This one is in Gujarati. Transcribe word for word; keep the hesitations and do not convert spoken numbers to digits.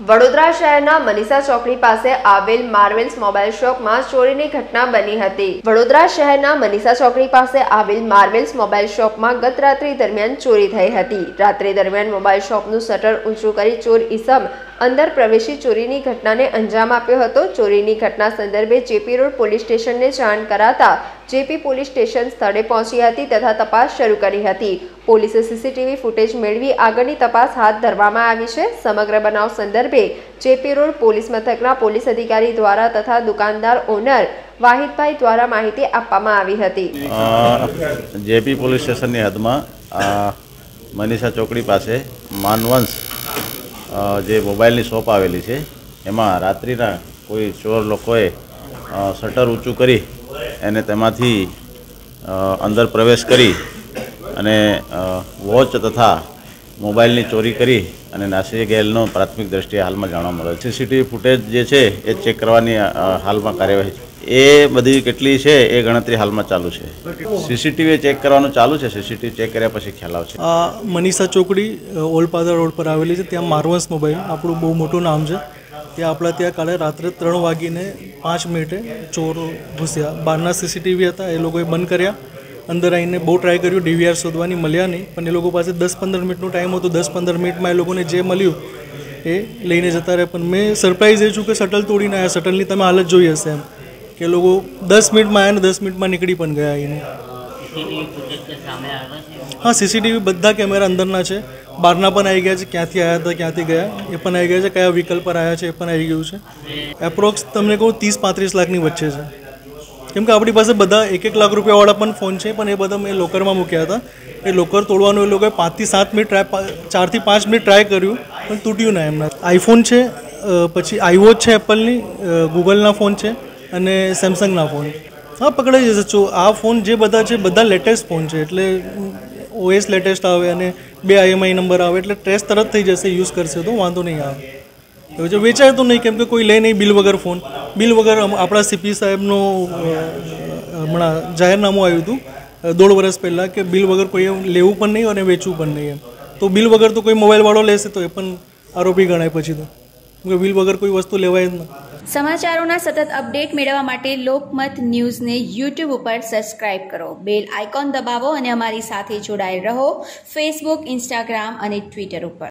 વડોદરા શહેરના મનીષા ચોકડી પાસે આવેલ માર્વેલ્સ મોબાઈલ શોપમાં ચોરીની ઘટના બની હતી। વડોદરા શહેરના મનીષા ચોકડી પાસે આવેલ માર્વેલ્સ મોબાઈલ શોપમાં ગત રાત્રિ દરમિયાન ચોરી થઈ હતી। રાત્રિ દરમિયાન મોબાઈલ શોપનું શટર ઊંચું કરી ચોર ઈસમ અંદર પ્રવેશી ચોરીની ઘટનાને અંજામ આપ્યો હતો। ચોરીની ઘટના સંદર્ભે જેપી રોડ પોલીસ સ્ટેશનને જાણ કરાતા જેપી પોલીસ સ્ટેશન સ્થળે પહોંચી હતી તથા તપાસ શરૂ કરી હતી। પોલીસે સીસીટીવી ફૂટેજ મેળવી આગળની તપાસ હાથ ધરવામાં આવી છે। સમગ્ર બનાવ સંદર્ભે જેપી રોડ પોલીસ મથકના પોલીસ અધિકારી દ્વારા તથા દુકાનદાર ઓનર વાહિદભાઈ દ્વારા માહિતી આપવામાં આવી હતી। જેપી પોલીસ સ્ટેશનની હદમાં મનીષા ચોકડી પાસે માનવંશ જે મોબાઈલની શોપ આવેલી છે એમાં રાત્રિના કોઈ ચોર લોકોએ શટર ઊંચું કરી અને તેમાંથી અંદર પ્રવેશ કરી અને વોચ તથા મોબાઈલની ચોરી કરી અને નાસી ગયેલનો પ્રાથમિક દ્રષ્ટિએ હાલમાં જાણવા મળે છે। સીસીટીવી ફૂટેજ જે છે એ ચેક કરવાની હાલમાં કાર્યવાહી છે। એ બધી કેટલી છે એ ગણતરી હાલમાં ચાલુ છે। સીસીટીવી ચેક કરવાનું ચાલુ છે। સીસીટીવી ચેક કર્યા પછી ખ્યાલ આવશે। આ મનીષા ચોકડી ઓલપાદા રોડ પર આવેલી છે। ત્યાં માર્વન્સ મોબાઈલ આપણું બહુ મોટું નામ છે। ત્યાં આપણા ત્યાં કાલે રાત્રે ત્રણ વાગીને પાંચ મિનિટે ચોર ઘૂસ્યા। બહારના સીસીટીવી હતા એ લોકોએ બંધ કર્યા। અંદર આવીને બહુ ટ્રાય કર્યું ડીવીઆર શોધવાની, મળ્યા નહીં। પણ એ લોકો પાસે દસ પંદર મિનિટનો ટાઈમ હતો। દસ પંદર મિનિટમાં એ લોકોને જે મળ્યું એ લઈને જતા રહ્યા। પણ મેં સરપ્રાઈઝ એ છું કે શટલ તોડીને આવ્યા। શટલની તમે હાલત જોઈ હશે એમ કે લોકો દસ મિનિટમાં આવ્યા ને દસ મિનિટમાં નીકળી પણ ગયા એને। હા, સીસીટીવી બધા કેમેરા અંદરના છે। બહારના પણ આવી ગયા છે, ક્યાંથી આવ્યા હતા ક્યાંથી ગયા એ પણ આવી ગયા છે। કયા વ્હીકલ પર આવ્યા છે એ પણ આવી ગયું છે। એપ્રોક્સ તમને કહું ત્રીસ પાંત્રીસ લાખની વચ્ચે છે। કેમ કે આપણી પાસે બધા એક એક લાખ રૂપિયાવાળા પણ ફોન છે, પણ એ બધા મેં લોકરમાં મૂક્યા હતા। એ લોકર તોડવાનું એ લોકોએ પાંચથી સાત મિનિટ ટ્રાય ચારથી પાંચ મિનિટ ટ્રાય કર્યું પણ તૂટ્યું ના એમના। આઈફોન છે, પછી આઈવોચ છે એપલની, ગૂગલના ફોન છે અને સેમસંગના ફોન। હા, પકડાઈ જશે। જો આ ફોન જે બધા છે બધા લેટેસ્ટ ફોન છે, એટલે ઓએસ લેટેસ્ટ આવે અને બે આઈએમઆઈ નંબર આવે એટલે ટ્રેસ તરત થઈ જશે। યુઝ કરશે તો વાંધો નહીં આવે। એવું છે, વેચાય તો નહીં કેમ કે કોઈ લે નહીં બિલ વગર ફોન। બિલ વગર આપણા સીપી સાહેબનું હમણાં જાહેરનામું આવ્યું હતું દોઢ વર્ષ પહેલાં કે બિલ વગર કોઈ લેવું પણ નહીં અને વેચવું પણ નહીં એમ। તો બિલ વગર તો કોઈ મોબાઈલવાળો લેશે તો એ પણ આરોપી ગણાય પછી તો, કેમ કે બિલ વગર કોઈ વસ્તુ લેવાય જ ના। સમાચારોના સતત અપડેટ મેળવવા માટે લોકમત ન્યૂઝને યુટ્યુબ ઉપર સબસ્ક્રાઇબ કરો, બેલ આઇકોન દબાવો અને અમારી સાથે જોડાયેલ રહો ફેસબુક, ઇન્સ્ટાગ્રામ અને ટ્વિટર ઉપર।